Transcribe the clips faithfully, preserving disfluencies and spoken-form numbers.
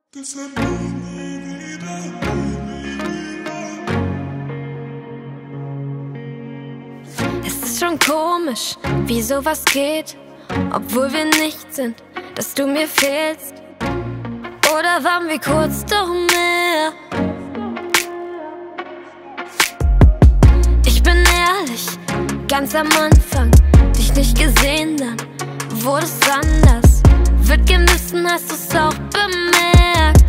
Deshalb nie, nie wieder, nie, nie wieder. Es ist schon komisch, wie sowas geht, obwohl wir nicht sind, dass du mir fehlst. Oder waren wir kurz doch mehr? Ich bin ehrlich, ganz am Anfang dich nicht gesehen, dann wurde es anders. Wird gemissen, hast du's auch bemerkt.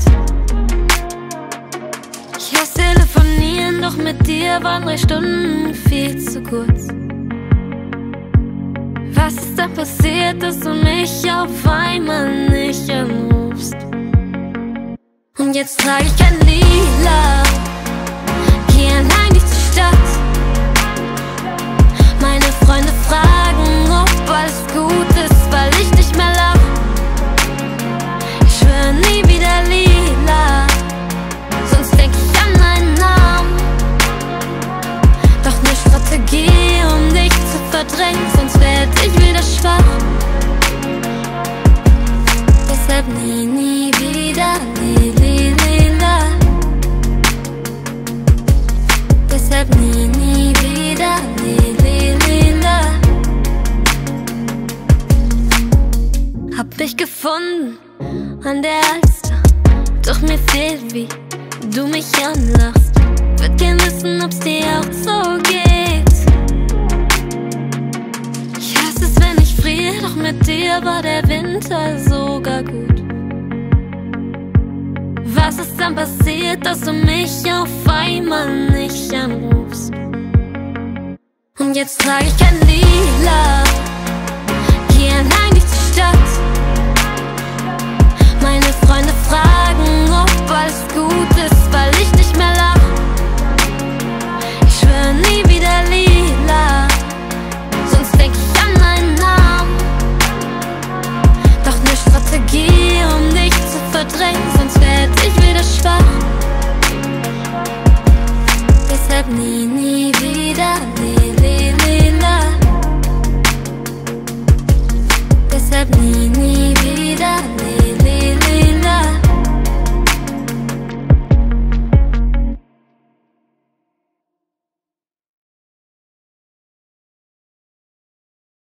Ich hasse telefonieren, doch mit dir waren drei Stunden viel zu kurz. Was ist da passiert, dass du mich auf einmal nicht anrufst? Und jetzt trage ich kein Lila, geh allein durch die Stadt. Meine Freunde fragen, ob alles gut ist, weil ich nicht mehr lach. Ich schwöre nie wieder Lila, sonst denk ich an deinen Namen. Doch ne Strategie, um dich zu verdrängen, sonst werd ich wieder schwach. Deshalb nie, nie wieder Lili, Lila. Deshalb nie, nie wieder Lili, Lila. Hab dich gefunden an der Alster, doch mir fehlt, wie du mich anlachst. Würd gern wissen, ob's dir auch so geht. Ich hasse es, wenn ich friere, doch mit dir war der Winter sogar gut. Was ist dann passiert, dass du mich auf einmal nicht anrufst? Und jetzt trage ich kein Lila, geh allein durch die Stadt. Meine Freunde fragen, ob alles gut ist, weil ich nicht mehr lach. Ich schwöre nie wieder Lila, sonst denk ich an deinen Namen. Doch ne Strategie, um dich zu verdrängen, sonst werd ich wieder schwach. Deshalb nie, nie wieder